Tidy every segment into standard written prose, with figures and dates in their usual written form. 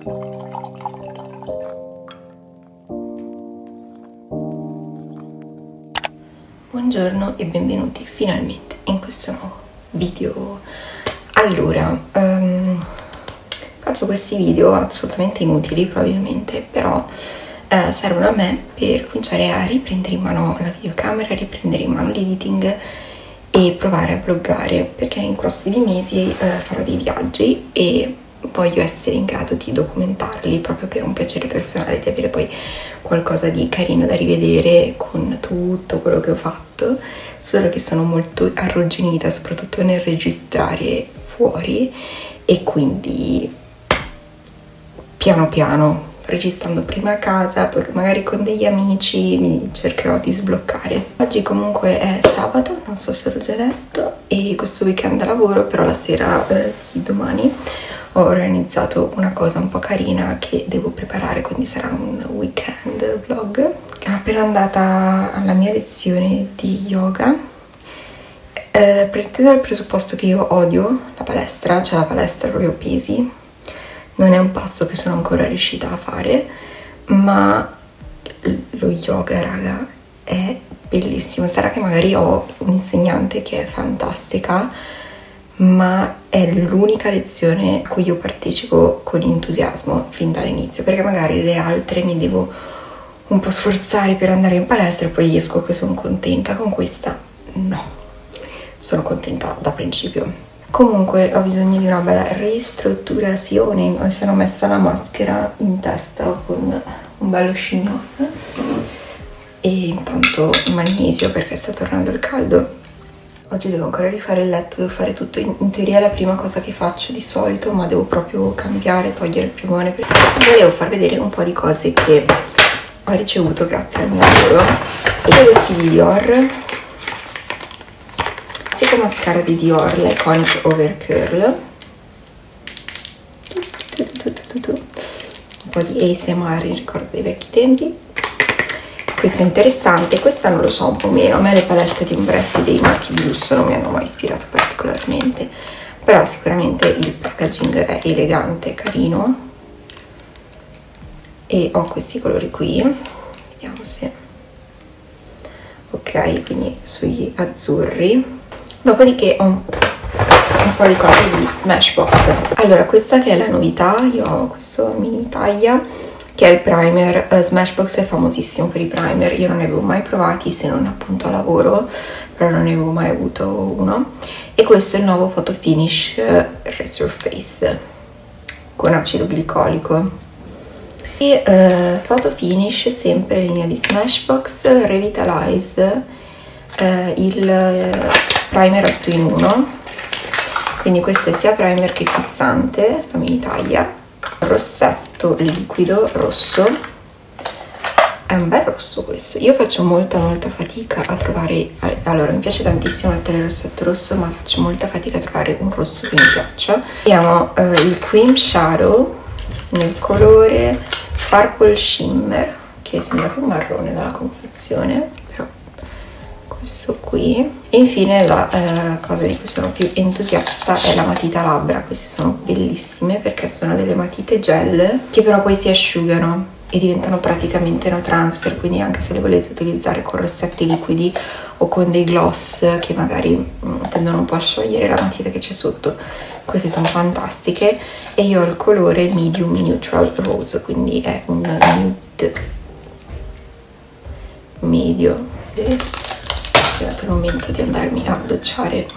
Buongiorno e benvenuti finalmente in questo nuovo video. Allora, faccio questi video assolutamente inutili probabilmente, però servono a me per cominciare a riprendere in mano la videocamera, riprendere in mano l'editing e provare a vloggare, perché in prossimi mesi farò dei viaggi e voglio essere in grado di documentarli proprio per un piacere personale, di avere poi qualcosa di carino da rivedere con tutto quello che ho fatto. Solo che sono molto arrugginita soprattutto nel registrare fuori, e quindi piano piano, registrando prima a casa, poi magari con degli amici, mi cercherò di sbloccare. Oggi comunque è sabato, non so se l'ho già detto, e questo weekend lavoro, però la sera di domani ho organizzato una cosa un po' carina che devo preparare, quindi sarà un weekend vlog. Sono appena andata alla mia lezione di yoga. Partendo dal presupposto che io odio la palestra, cioè la palestra proprio pesi, non è un passo che sono ancora riuscita a fare, ma lo yoga, raga, è bellissimo. Sarà che magari ho un'insegnante che è fantastica, ma è l'unica lezione a cui io partecipo con entusiasmo fin dall'inizio, perché magari le altre mi devo un po' sforzare per andare in palestra e poi esco che sono contenta. Con questa no, sono contenta da principio. Comunque ho bisogno di una bella ristrutturazione, mi sono messa la maschera in testa con un bello chignon e intanto magnesio perché sta tornando il caldo. Oggi devo ancora rifare il letto, devo fare tutto, in teoria è la prima cosa che faccio di solito, ma devo proprio cambiare, togliere il piumone. Volevo far vedere un po' di cose che ho ricevuto grazie al mio lavoro. I prodotti di Dior, classico mascara di Dior, l'Iconic Over Curl, un po' di ASMR in ricordo dei vecchi tempi. Questo è interessante, questa non lo so, un po' meno. A me le palette di ombretti dei marchi di lusso non mi hanno mai ispirato particolarmente, però sicuramente il packaging è elegante, carino, e ho questi colori qui, vediamo se ok, quindi sugli azzurri. Dopodiché ho un po' di cose di Smashbox. Allora, questa che è la novità, io ho questo mini taglia che è il primer. Smashbox è famosissimo per i primer, io non ne avevo mai provati se non appunto a lavoro, però non ne avevo mai avuto uno, e questo è il nuovo Photo Finish Resurface con acido glicolico. E Photo Finish, sempre in linea di Smashbox, Revitalize, il primer 8 in 1, quindi questo è sia primer che fissante, la mini taglia. Rossetto liquido rosso, è un bel rosso questo. Io faccio molta fatica a trovare, allora mi piace tantissimo mettere il rossetto rosso, ma faccio molta fatica a trovare un rosso che mi piaccia. Abbiamo il cream shadow nel colore purple shimmer, che sembra più marrone dalla confezione, però questo qui. E infine la cosa di cui sono più entusiasta è la matita labbra. Queste sono bellissime perché sono delle matite gel che però poi si asciugano e diventano praticamente no transfer, quindi anche se le volete utilizzare con rossetti liquidi o con dei gloss che magari tendono un po' a sciogliere la matita che c'è sotto, queste sono fantastiche. E io ho il colore medium neutral rose, quindi è un nude medio. È arrivato il momento di andarmi a docciare.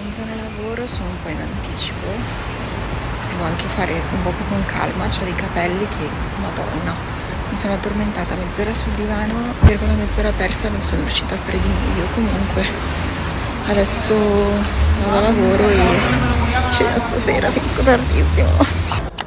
in zona lavoro sono un po' in anticipo, devo anche fare un po' più con calma, ho dei capelli che, madonna, mi sono addormentata mezz'ora sul divano, per quella mezz'ora persa non sono riuscita a fare di meglio. Comunque adesso vado a lavoro e scendo stasera, finisco tardissimo.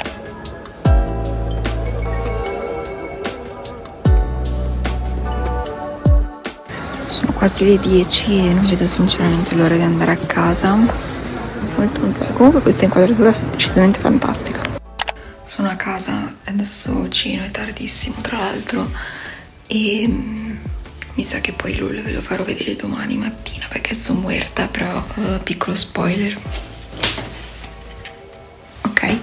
Quasi le 10 e non vedo sinceramente l'ora di andare a casa. Molto bene. Comunque questa inquadratura è decisamente fantastica. Sono a casa e adesso ceno, è tardissimo tra l'altro, e mi sa che poi LOL ve lo farò vedere domani mattina perché sono muerta, però piccolo spoiler. Ok.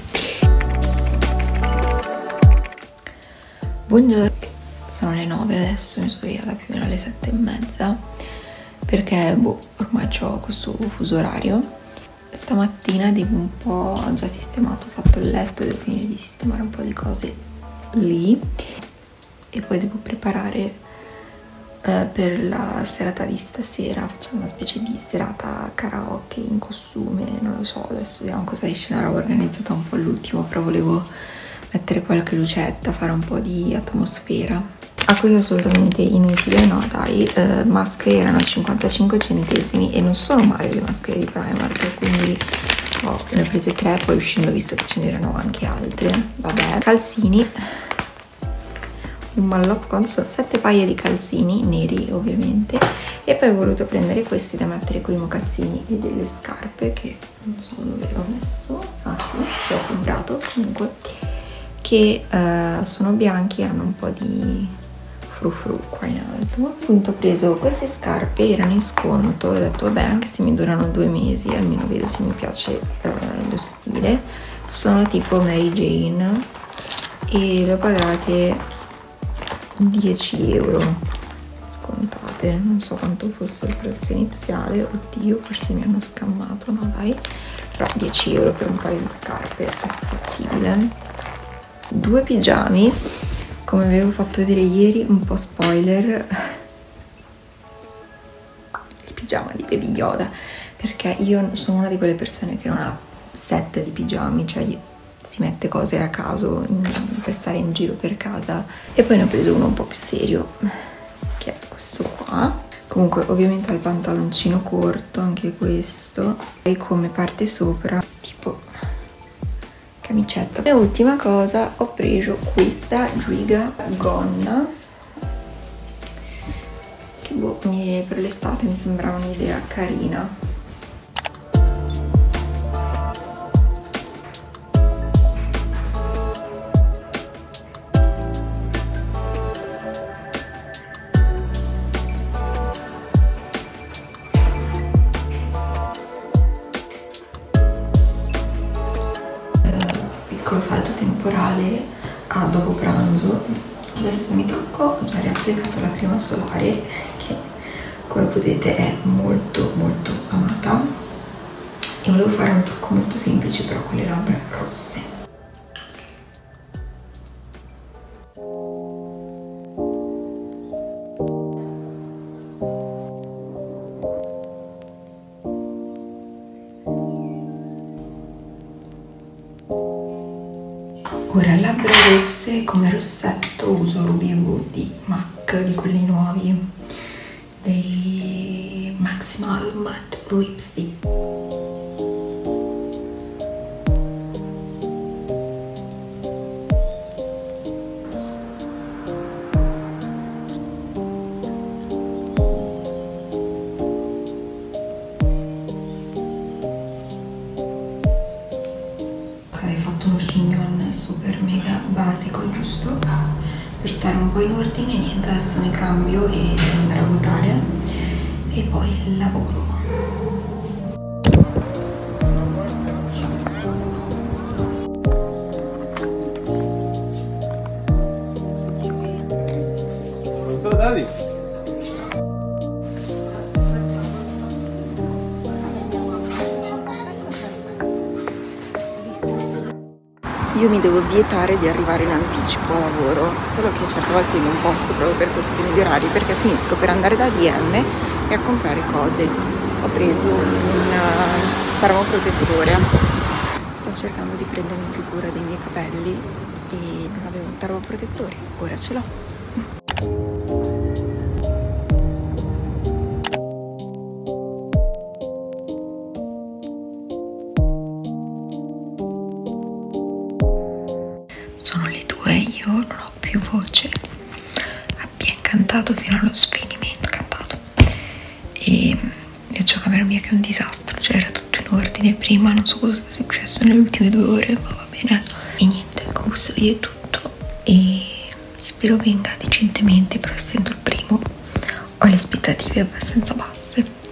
Buongiorno. Sono le 9 adesso, mi sono svegliata più o meno alle 7:30 perché ormai ho questo fuso orario. Stamattina devo un po', ho già sistemato, ho fatto il letto, devo finire di sistemare un po' di cose lì e poi devo preparare per la serata di stasera. Facciamo una specie di serata karaoke in costume, non lo so, adesso vediamo cosa esce. L'avevo organizzata un po' all'ultimo, però volevo mettere qualche lucetta, fare un po' di atmosfera. A questo assolutamente inutile, no dai, maschere erano 55 centesimi e non sono male le maschere di Primark, quindi ne ho prese 3, poi uscendo ho visto che ce n'erano anche altre. Vabbè, calzini, un malloppo, quanto sono? 7 paia di calzini neri ovviamente, e poi ho voluto prendere questi da mettere con i mocassini e delle scarpe che non so dove ho messo, ah sì, che ho comprato comunque, che sono bianchi, hanno un po' di frufru qua in alto. Appunto ho preso queste scarpe, erano in sconto, ho detto vabbè, anche se mi durano 2 mesi almeno vedo se mi piace lo stile. Sono tipo Mary Jane e le ho pagate 10 euro scontate, non so quanto fosse il prezzo iniziale, oddio forse mi hanno scammato, no dai, però 10 euro per un paio di scarpe è fattibile. 2 pigiami, come avevo fatto vedere ieri, un po' spoiler, il pigiama di Baby Yoda, perché io sono una di quelle persone che non ha set di pigiami, cioè si mette cose a caso per stare in giro per casa, e poi ne ho preso uno un po' più serio, che è questo qua. Comunque ovviamente ha il pantaloncino corto, anche questo, e come parte sopra tipo camicetta. E ultima cosa, ho preso questa giga gonna che per l'estate mi sembrava un'idea carina. Piccolo salto temporale a dopo pranzo. Adesso mi tocco, ho già riapplicato la crema solare che come potete è molto molto amata, e volevo fare un trucco molto semplice però con le labbra rosse. Ora, labbra rosse, come rossetto uso Ruby Woo di MAC, di quelli nuovi, dei Maximal Matte Lipstick. Hai fatto uno chignon super mega basico, giusto per stare un po' in ordine. Niente, adesso mi cambio e devo andare a votare e poi lavoro. Io mi devo vietare di arrivare in anticipo a lavoro, solo che certe volte non posso proprio per questioni di orari, perché finisco per andare da DM e a comprare cose. ho preso un termoprotettore. Sto cercando di prendermi più cura dei miei capelli e non avevo un termoprotettore, ora ce l'ho. Sono le 2, io non ho più voce, abbiamo cantato fino allo sfinimento, cantato, e il giocamera mia che è un disastro, cioè era tutto in ordine prima, non so cosa è successo nelle ultime 2 ore, ma va bene. E niente, con questo video è tutto e spero venga decentemente, però essendo il primo ho le aspettative abbastanza basse.